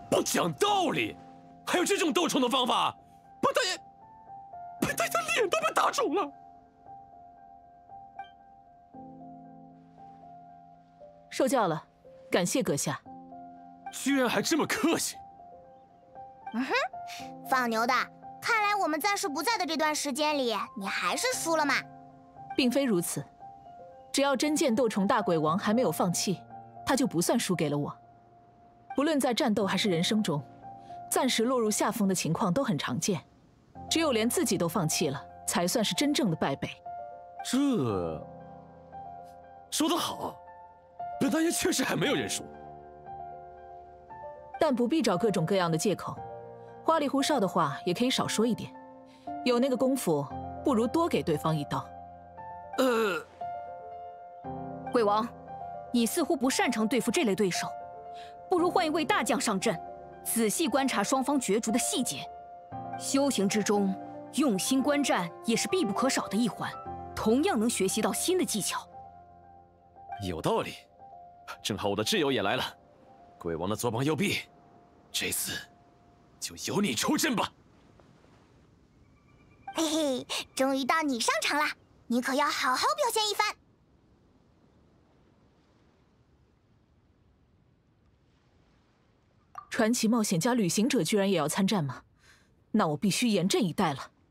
不讲道理，还有这种斗虫的方法，本大爷的脸都被打肿了。 受教了，感谢阁下。 居然还这么客气。 嗯哼，放牛的，看来我们暂时不在的这段时间里，你还是输了嘛。 并非如此，只要真剑斗虫大鬼王还没有放弃，他就不算输给了我。不论在战斗还是人生中，暂时落入下风的情况都很常见，只有连自己都放弃了，才算是真正的败北。 这说得好，本大爷确实还没有认输。 但不必找各种各样的借口，花里胡哨的话也可以少说一点。有那个功夫，不如多给对方一刀。 鬼王，你似乎不擅长对付这类对手，不如换一位大将上阵，仔细观察双方角逐的细节。修行之中，用心观战也是必不可少的一环，同样能学习到新的技巧。 有道理，正好我的挚友也来了，鬼王的左膀右臂，这次就由你出阵吧。 嘿嘿，终于到你上场了，你可要好好表现一番。 传奇冒险家旅行者居然也要参战吗？那我必须严阵以待了。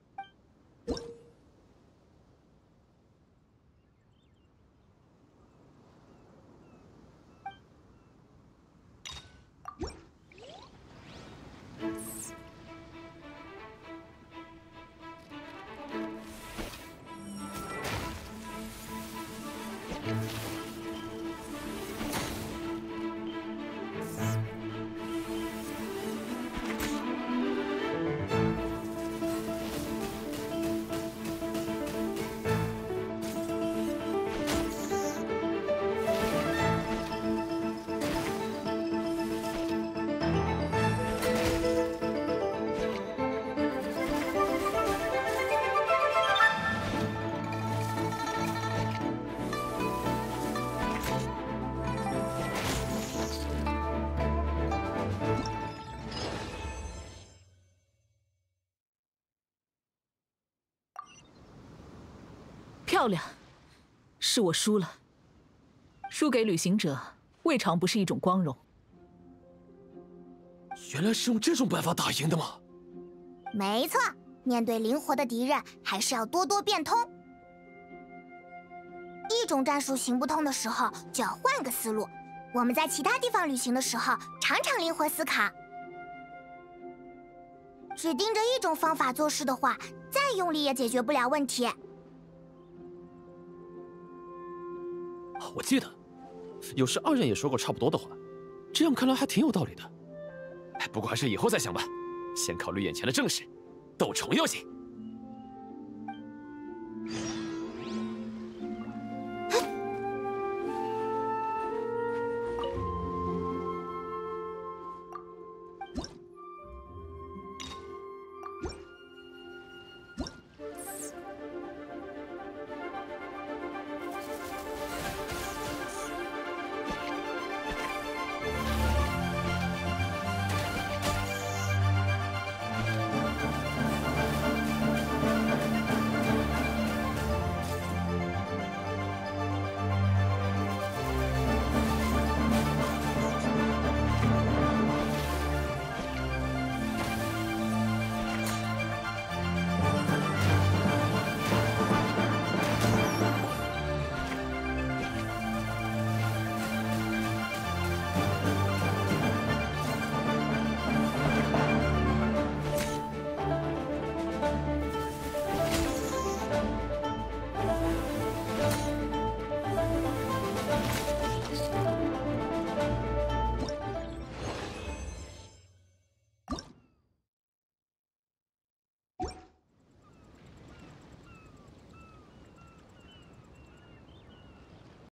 漂亮，是我输了。输给旅行者，未尝不是一种光荣。 原来是用这种办法打赢的吗？ 没错，面对灵活的敌人，还是要多多变通。一种战术行不通的时候，就要换个思路。我们在其他地方旅行的时候，常常灵活思考。只盯着一种方法做事的话，再用力也解决不了问题。 我记得，有时二人也说过差不多的话，这样看来还挺有道理的。不过还是以后再想吧，先考虑眼前的正事，斗虫要紧。